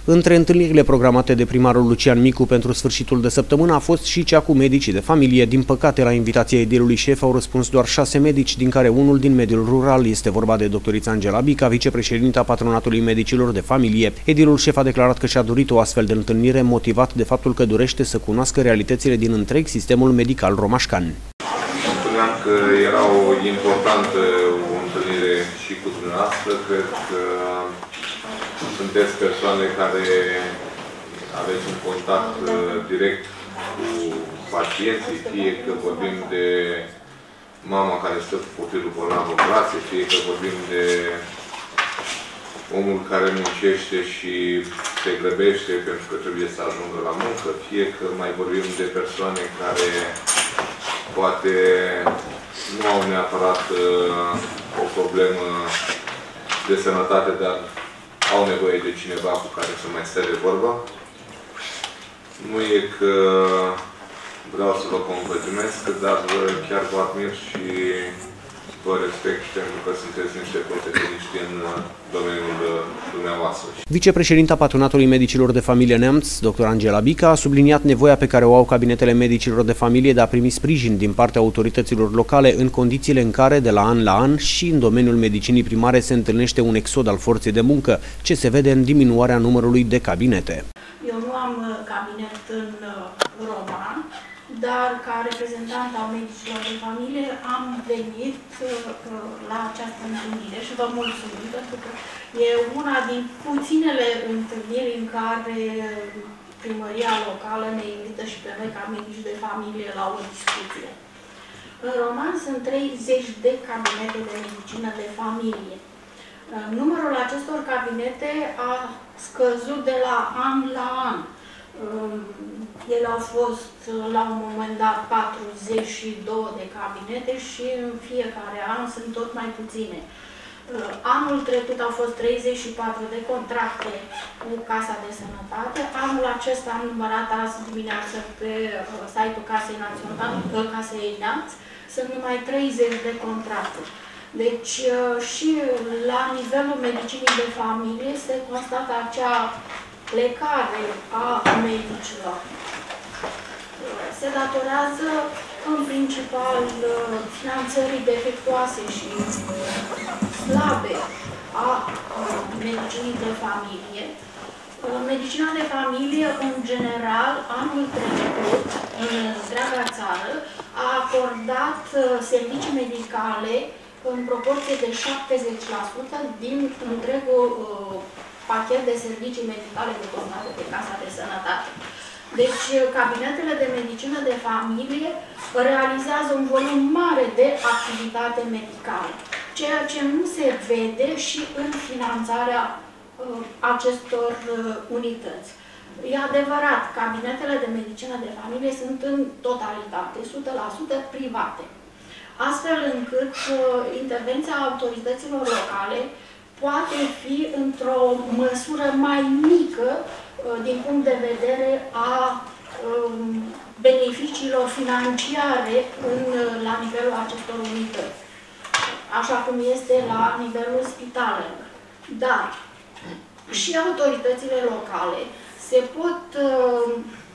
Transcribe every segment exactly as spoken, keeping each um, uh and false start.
Între întâlnirile programate de primarul Lucian Micu pentru sfârșitul de săptămână a fost și cea cu medicii de familie. Din păcate, la invitația edilului șef au răspuns doar șase medici, din care unul din mediul rural. Este vorba de doctorița Angela Bica, vicepreședinta Patronatului Medicilor de Familie. Edilul șef a declarat că și-a dorit o astfel de întâlnire, motivat de faptul că dorește să cunoască realitățile din întreg sistemul medical romașcan. Spuneam că era o importantă o întâlnire și cu dumneavoastră. Cred că sunteți persoane care aveți un contact direct cu pacienții, fie că vorbim de mama care stă cu copilul bolnav în brațe, fie că vorbim de omul care muncește și se grăbește pentru că trebuie să ajungă la muncă, fie că mai vorbim de persoane care poate nu au neapărat o problemă de sănătate, dar au nevoie de cineva cu care să mai stea de vorba. Nu e că vreau să vă completimesc, dar chiar vă admir și vă respect pentru că sunteți niște profesioniști în domeniul dumneavoastră. Vicepreședinta Patronatului Medicilor de Familie Neamț, doctor Angela Bica, a subliniat nevoia pe care o au cabinetele medicilor de familie de a primi sprijin din partea autorităților locale în condițiile în care, de la an la an, și în domeniul medicinii primare se întâlnește un exod al forței de muncă, ce se vede în diminuarea numărului de cabinete. Eu nu am cabinet în Roman, dar ca reprezentant al medicilor de familie am venit la această întâlnire și vă mulțumim pentru că e una din puținele întâlniri în care primăria locală ne invită și pe noi ca medici de familie la o discuție. În Roman sunt treizeci de cabinete de medicină de familie. Numărul acestor cabinete a scăzut de la an la an. Ele au fost la un moment dat patruzeci și doi de cabinete și în fiecare an sunt tot mai puține. Anul trecut au fost treizeci și patru de contracte cu Casa de Sănătate. Anul acesta am numărat azi dimineață pe site-ul Casei Naționale, Casei Neamț, sunt numai treizeci de contracte. Deci și la nivelul medicinii de familie se constată acea plecare a medicilor. Se datorează în principal finanțării defectuoase și slabe a medicinii de familie. Medicina de familie, în general, anul trecut, în întreaga țară, a acordat servicii medicale în proporție de șaptezeci la sută din întregul pachet de servicii medicale decontate de Casa de Sănătate. Deci, cabinetele de medicină de familie realizează un volum mare de activitate medicală, ceea ce nu se vede și în finanțarea uh, acestor uh, unități. E adevărat, cabinetele de medicină de familie sunt în totalitate, o sută la sută private, astfel încât uh, intervenția autorităților locale poate fi într-o măsură mai mică din punct de vedere a um, beneficiilor financiare în, la nivelul acestor unități, așa cum este la nivelul spitalelor. Dar și autoritățile locale se pot uh,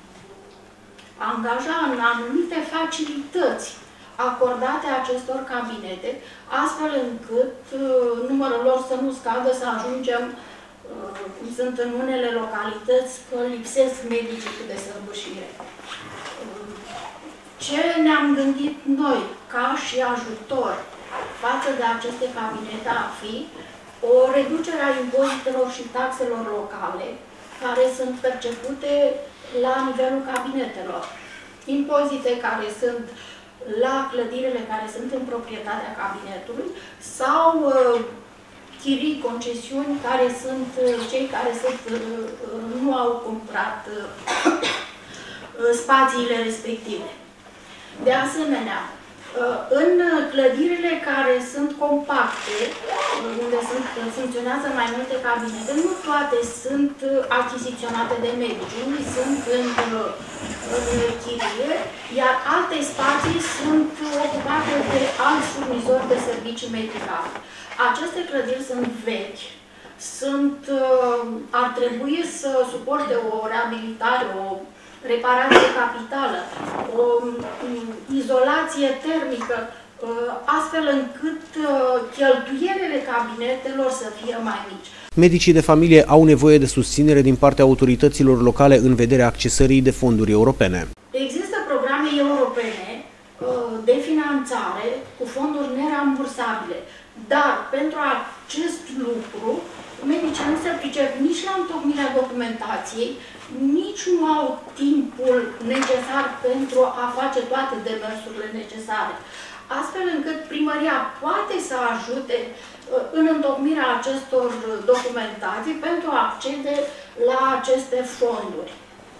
angaja în anumite facilități acordate acestor cabinete, astfel încât uh, numărul lor să nu scadă, să ajungem, uh, cum sunt în unele localități, că lipsesc medicii cu desăvârșire. Uh, ce ne-am gândit noi, ca și ajutor față de aceste cabinete, a fi o reducere a impozitelor și taxelor locale, care sunt percepute la nivelul cabinetelor. Impozite care sunt la clădirile care sunt în proprietatea cabinetului sau uh, chirii, concesiuni care sunt uh, cei care sunt, uh, nu au cumpărat uh, spațiile respective. De asemenea, uh, în clădirile care sunt compacte, uh, unde sunt, funcționează mai multe cabinete, nu toate sunt uh, achiziționate de medici. Unii sunt în uh, în chirie, iar alte spații sunt ocupate de alți furnizori de servicii medicale. Aceste clădiri sunt vechi, sunt, ar trebui să suporte o reabilitare, o reparație capitală, o izolație termică, astfel încât cheltuielile cabinetelor să fie mai mici. Medicii de familie au nevoie de susținere din partea autorităților locale în vederea accesării de fonduri europene. Există programe europene de finanțare cu fonduri nerambursabile, dar pentru acest lucru medicii nu se pricep nici la întocmirea documentației, nici nu au timpul necesar pentru a face toate demersurile necesare, astfel încât primăria poate să ajute în întocmirea acestor documentații pentru a accede la aceste fonduri.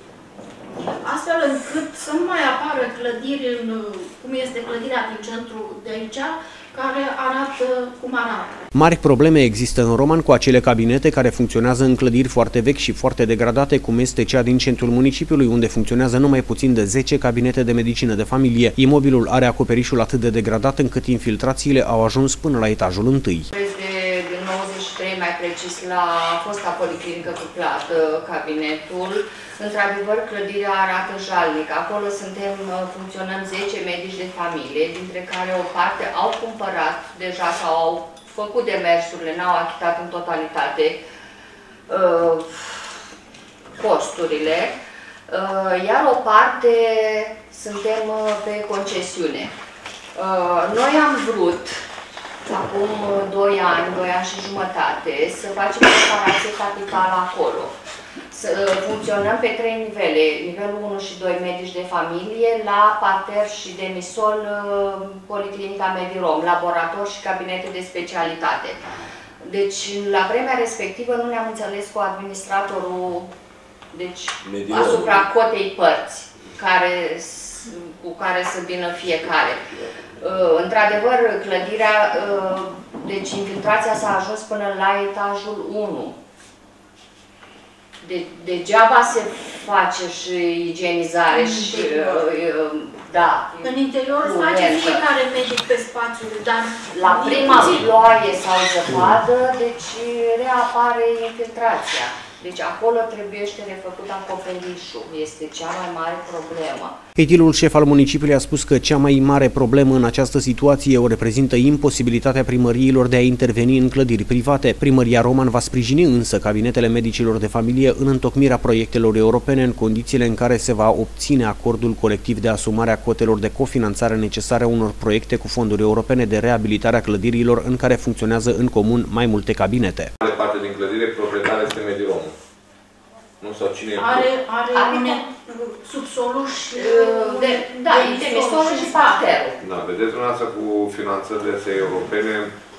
Astfel încât să nu mai apară clădiri, în, cum este clădirea din centru de aici, care arată cum arată. Mari probleme există în Roman cu acele cabinete care funcționează în clădiri foarte vechi și foarte degradate, cum este cea din centrul municipiului, unde funcționează numai puțin de zece cabinete de medicină de familie. Imobilul are acoperișul atât de degradat încât infiltrațiile au ajuns până la etajul întâi. De nouăzeci și trei, mai precis, la fosta policlinică cuplată, cabinetul. Într-adevăr, clădirea arată jalnic. Acolo suntem, funcționăm zece medici de familie, dintre care o parte au cumpărat deja sau au făcut demersurile, n-au achitat în totalitate uh, costurile, uh, iar o parte suntem pe concesiune. Uh, noi am vrut acum doi ani, doi ani și jumătate, să facem o reparație capitală acolo. Să funcționăm pe trei nivele, nivelul unu și doi medici de familie, la parter și demisol Policlinica Medirom, laborator și cabinete de specialitate. Deci, la vremea respectivă nu ne-am înțeles cu administratorul, deci, Medirom, asupra cotei părți, care, cu care să vină fiecare. Uh, Într-adevăr, clădirea, uh, deci infiltrația s-a ajuns până la etajul unu. De, degeaba se face și igienizare în și... Uh, da. În interior se face fiecare medic pe spațiul, dar... La prima ploaie sau zăpadă, deci reapare infiltrația. Deci acolo trebuie refăcut acoperișul. Este cea mai mare problemă. Edilul șef al municipiului a spus că cea mai mare problemă în această situație o reprezintă imposibilitatea primăriilor de a interveni în clădiri private. Primăria Roman va sprijini însă cabinetele medicilor de familie în întocmirea proiectelor europene în condițiile în care se va obține acordul colectiv de asumare a cotelor de cofinanțare necesare unor proiecte cu fonduri europene de reabilitare a clădirilor în care funcționează în comun mai multe cabinete. Mare parte din clădire, proprietar este Medirom. Nu sau cine are, are, are subsolul și de, da, de demisol și parterul. Da, vedeți dumneavoastră cu finanțările astea europene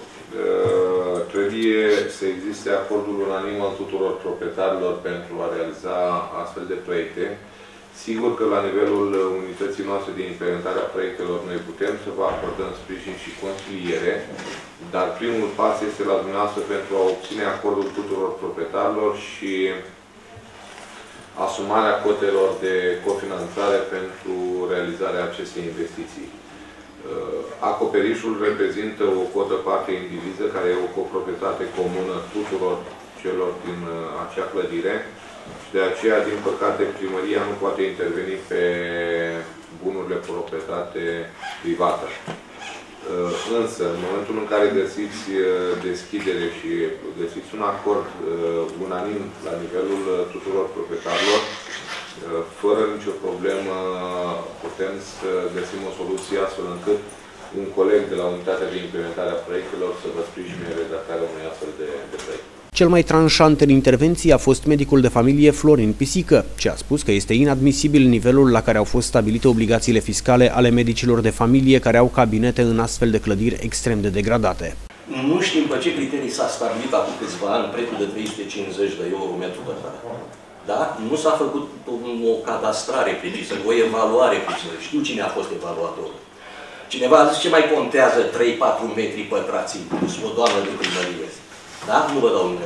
trebuie să existe acordul unanim al tuturor proprietarilor pentru a realiza astfel de proiecte. Sigur că la nivelul unității noastre de implementare a proiectelor noi putem să vă acordăm sprijin și consiliere, dar primul pas este la dumneavoastră pentru a obține acordul tuturor proprietarilor și asumarea cotelor de cofinanțare pentru realizarea acestei investiții. Acoperișul reprezintă o cotă parte indiviză, care e o coproprietate comună tuturor celor din acea clădire și de aceea, din păcate, primăria nu poate interveni pe bunurile proprietate privată. Însă, în momentul în care găsiți deschidere și găsiți un acord unanim la nivelul tuturor proprietarilor, fără nicio problemă putem să găsim o soluție astfel încât un coleg de la unitatea de implementare a proiectelor să vă sprijine redactarea unui astfel de, de proiect. Cel mai tranșant în intervenție a fost medicul de familie Florin Pisică, ce a spus că este inadmisibil nivelul la care au fost stabilite obligațiile fiscale ale medicilor de familie care au cabinete în astfel de clădiri extrem de degradate. Nu știm pe ce criterii s-a stabilit acum câțiva ani prețul de trei sute cincizeci de euro metru pătrat. Da? Nu s-a făcut o cadastrare precisă, o evaluare precisă. Știu cine a fost evaluatorul. Cineva a zis ce mai contează trei patru metri pătrați plus o doamnă de primărie. Da? Nu vă dau numele.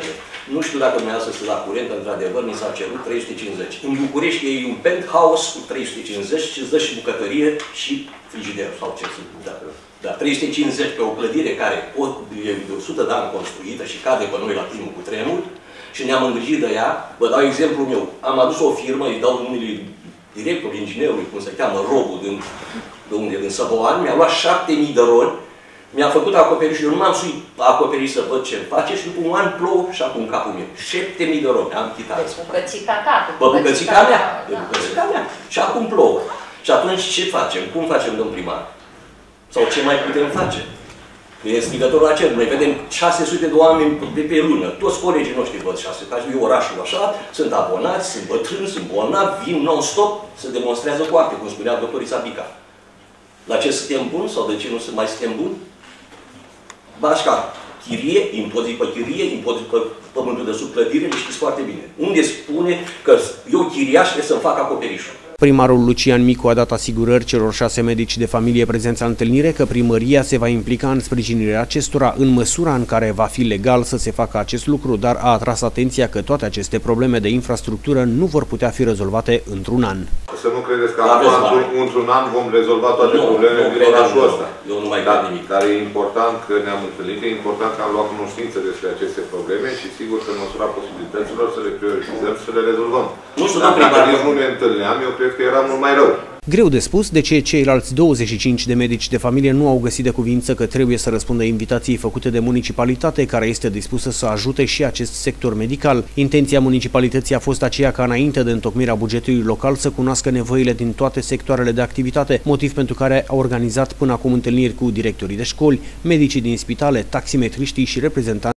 Nu știu dacă dumneavoastră sunteți la curent, într-adevăr, mi s-a cerut trei sute cincizeci. În București e un penthouse cu trei sute cincizeci și îți dă și bucătărie și frigider sau ce sunt. Da. Da, trei sute cincizeci pe o clădire care e de o sută de ani construită și cade pe noi la primul cutremur și ne-am îngrijit de ea. Vă dau exemplul meu. Am adus o firmă, îi dau numele directorului, inginerului, cum se cheamă, Robu, din, de unde, din Săboan, mi-a luat șapte mii de roni, mi-a făcut acoperișul, eu nu m-am suit acoperiș să văd ce face și după un an plouă și acum capul meu. șapte mii de roni, am chitat. Deci bucățica ta, Bă, bucățica mea, da. bucățica mea. Și acum plouă. Și atunci ce facem? Cum facem, domn primar? Sau ce mai putem face? E strigătorul acel. Noi vedem șase sute de oameni de pe lună. Toți colegii noștri văd șase, ca și orașul așa, sunt abonați, sunt bătrâni, sunt bolnavi, vin non-stop, se demonstrează cu acte, cum spunea doctorița Bica. La ce suntem buni sau de ce nu mai suntem buni? Bașca, chirie, impozit pe chirie, impozit pe pământul de sub clădire, le știți foarte bine. Unde spune că eu chiriaș trebuie să-mi fac acoperișul? Primarul Lucian Micu a dat asigurări celor șase medici de familie prezenți la întâlnire că primăria se va implica în sprijinirea acestora în măsura în care va fi legal să se facă acest lucru, dar a atras atenția că toate aceste probleme de infrastructură nu vor putea fi rezolvate într-un an. Să nu credeți că într-un an vom rezolva toate nu, problemele din orașul ăsta. Eu nu mai dar, nimic. Dar e important că ne-am întâlnit, e important că am luat cunoștință despre aceste probleme și sigur că în măsura posibilităților să le prioritizăm și să le rezolvăm. Nu știu, dacă eu nu ne întâlneam, eu cred că era mult mai rău. Greu de spus de ce ceilalți douăzeci și cinci de medici de familie nu au găsit de cuvință că trebuie să răspundă invitației făcute de municipalitate, care este dispusă să ajute și acest sector medical. Intenția municipalității a fost aceea ca înainte de întocmirea bugetului local să cunoască nevoile din toate sectoarele de activitate, motiv pentru care a organizat până acum întâlniri cu directorii de școli, medicii din spitale, taximetriștii și reprezentanți